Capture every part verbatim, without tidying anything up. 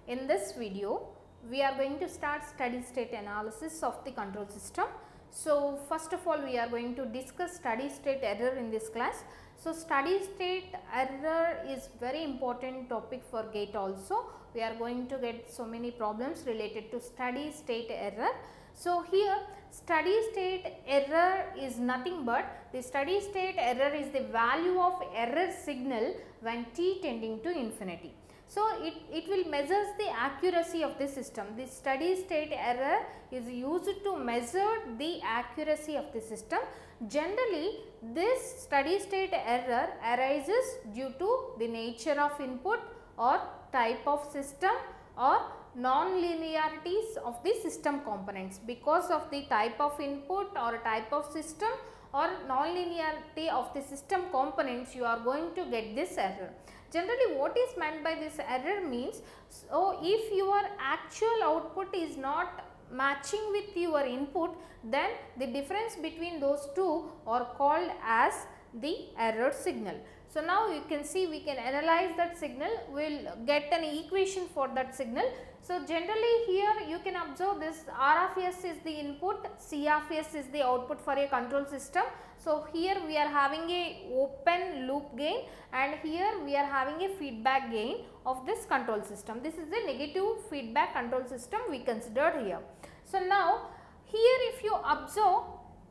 In this video, we are going to start steady state analysis of the control system. So, first of all we are going to discuss steady state error in this class. So, steady state error is very important topic for GATE also. We are going to get so many problems related to steady state error. So, here steady state error is nothing but the steady state error is the value of error signal when t tending to infinity. So, it, it will measures the accuracy of the system. The steady state error is used to measure the accuracy of the system. Generally, this steady state error arises due to the nature of input or type of system or non-linearities of the system components. Because of the type of input or type of system or non-linearity of the system components, you are going to get this error. Generally, what is meant by this error means, so if your actual output is not matching with your input, then the difference between those two are called as the error signal. So, now you can see we can analyze that signal, we will get an equation for that signal. So, generally here you can observe this R of S is the input, C of S is the output for a control system. So, here we are having a open loop gain and here we are having a feedback gain of this control system. This is the negative feedback control system we considered here. So, now here if you observe,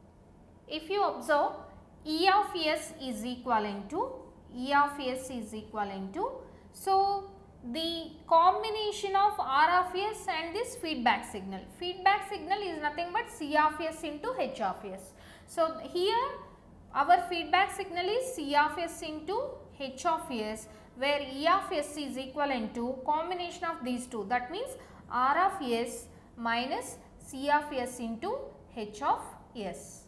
if you observe E of S is equivalent to, E of S is equivalent to, so the combination of R of S and this feedback signal. Feedback signal is nothing but C of S into H of S. So, here our feedback signal is C of S into H of S, where E of S is equivalent to combination of these two, that means R of S minus C of S into H of S.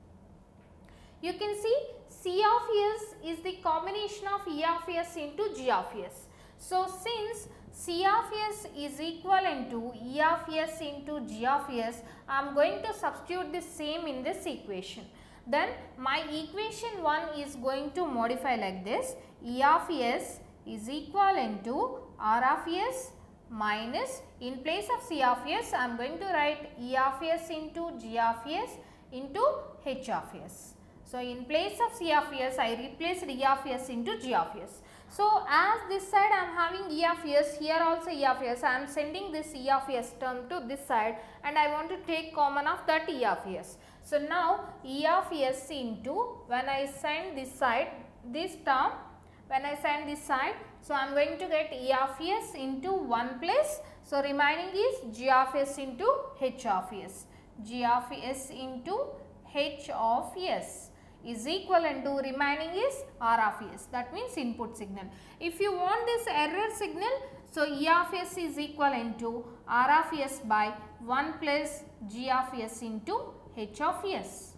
You can see C of S is the combination of E of S into G of S. So, since C of S is equivalent to E of S into G of S, I am going to substitute the same in this equation. Then my equation one is going to modify like this: E of S is equivalent to R of S minus, in place of C of S, I am going to write E of S into G of S into H of S. So, in place of C of S, I replaced E of S into G of S. So, as this side I am having E of S, here also E of S, I am sending this E of S term to this side and I want to take common of that E of S. So, now E of S into, when I send this side, this term, when I send this side, so I am going to get E of S into one place. So, remaining is G of S into H of S, G of S into H of S is equivalent to, remaining is R of S, that means input signal. If you want this error signal, so E of S is equivalent to R of S by one plus G of S into H of S.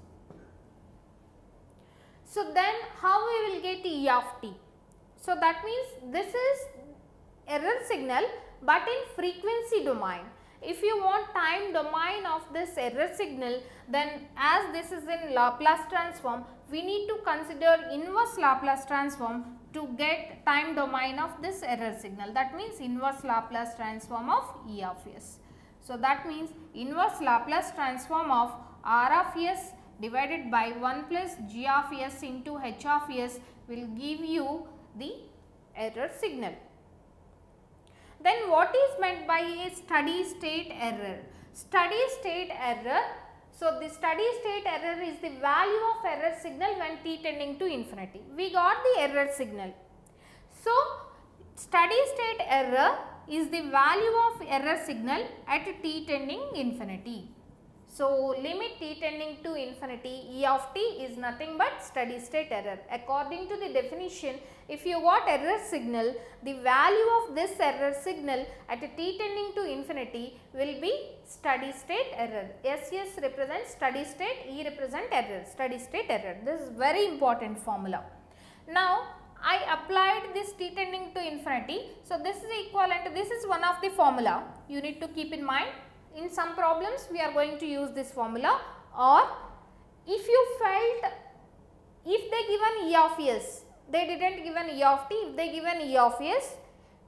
So, then how we will get E of t? So, that means this is error signal but in frequency domain. If you want time domain of this error signal, then as this is in Laplace transform, we need to consider inverse Laplace transform to get time domain of this error signal. That means inverse Laplace transform of E of S. So, that means inverse Laplace transform of R of S divided by one plus G of S into H of S will give you the error signal. Then what is meant by a steady state error? Steady state error, so the steady state error is the value of error signal when t tending to infinity. We got the error signal. So, steady state error is the value of error signal at t tending infinity. So, limit t tending to infinity, E of t is nothing but steady state error. According to the definition, if you got error signal, the value of this error signal at t tending to infinity will be steady state error. S S represents steady state, E represent error, steady state error. This is very important formula. Now, I applied this t tending to infinity. So, this is equivalent, this is one of the formula you need to keep in mind. In some problems we are going to use this formula, or if you felt, if they given E of S, they didn't given E of t, if they given E of S,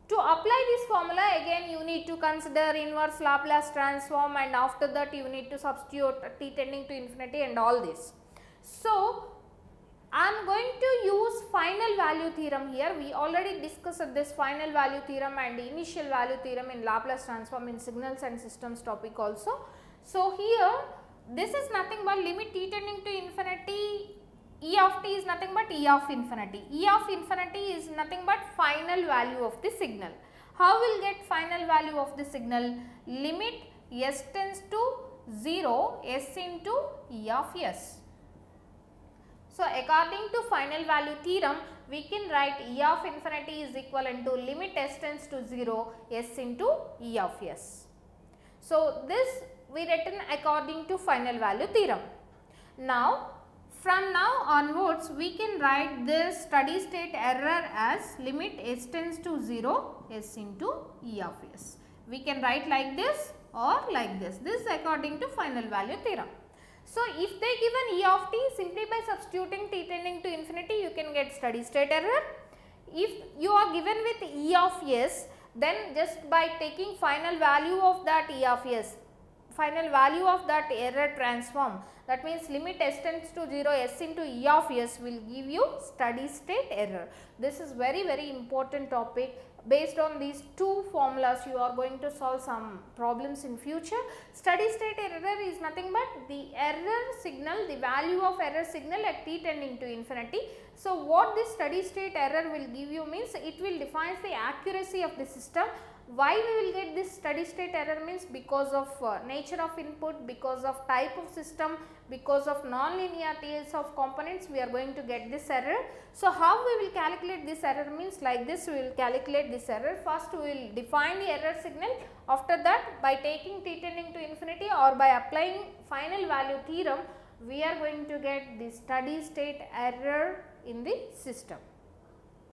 To apply this formula, again you need to consider inverse Laplace transform, and after that you need to substitute t tending to infinity and all this. So, I am going to use final value theorem here. We already discussed this final value theorem and initial value theorem in Laplace transform in signals and systems topic also. So, here this is nothing but limit t tending to infinity, E of t is nothing but E of infinity. E of infinity is nothing but final value of the signal. How will get final value of the signal? Limit s tends to zero, s into E of s. So, according to final value theorem, we can write E of infinity is equivalent to limit s tends to zero, s into E of s. So, this we written according to final value theorem. Now, from now onwards, we can write this steady state error as limit s tends to zero, s into E of s. We can write like this or like this. This is according to final value theorem. So, if they given E of t, simply by substituting t tending to infinity, you can get steady state error. If you are given with E of s, then just by taking final value of that E of s, final value of that error transform, that means limit s tends to zero, s into E of s will give you steady state error. This is very very important topic. Based on these two formulas, you are going to solve some problems in future. Steady state error is nothing but the error signal, the value of error signal at t tending to infinity. So, what this steady state error will give you means it will define the accuracy of the system. Why we will get this steady state error means because of uh, nature of input, because of type of system, because of non-linearities of components, we are going to get this error. So, how we will calculate this error means like this, we will calculate this error. First we will define the error signal. After that, by taking t tending to infinity or by applying final value theorem, we are going to get the steady state error in the system.